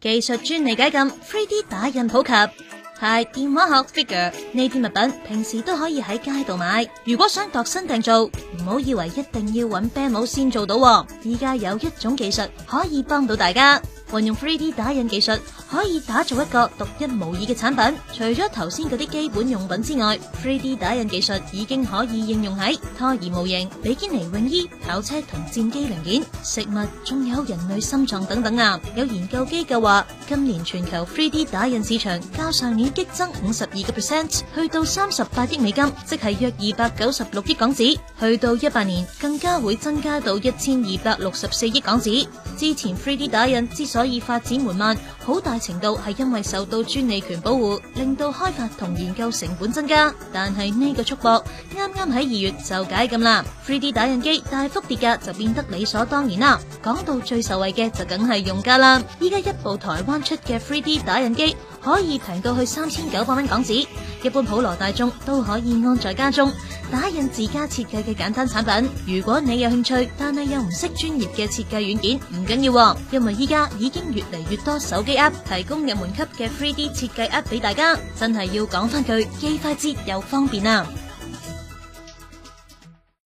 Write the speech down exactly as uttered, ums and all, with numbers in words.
技術專利解禁 ，三 D 打印普及。係電話殼 figure 呢啲物品，平時都可以喺街度買。如果想度身訂造，唔好以為一定要揾啤帽先做到喎。依家有一種技術可以幫到大家，運用 三 D 打印技術可以打造一個獨一無二嘅產品。除咗頭先嗰啲基本用品之外，三 D 打印技術已經可以應用喺胎兒模型、比基尼泳衣、跑車同戰機零件、食物，仲有人類心臟等等啊！有研究機構話，今年全球 三 D 打印市場較上年激增五十二個 percent， 去到三十八億美金，即係約二百九十六億港紙。去到一八年，更加會增加到一千二百六十四億港紙。之前 三 D 打印之所以發展緩慢，好大程度係因為受到專利權保護，令到開發同研究成本增加。但係呢個束縛啱啱喺二月就解禁啦， 三 D 打印機大幅跌價就變得理所當然啦。講到最受惠嘅就梗係用家啦。依家一部台灣出嘅 三 D 打印機可以平到去三千九百蚊港紙，一般普羅大眾都可以安在家中打印自家設計嘅簡單產品。如果你有興趣，但係又唔識專業嘅設計軟件，唔緊要，因為依家已經越嚟越多手機 App 提供入門級嘅 三 D 設計 App 俾大家，真係要講翻句，既快捷又方便啊！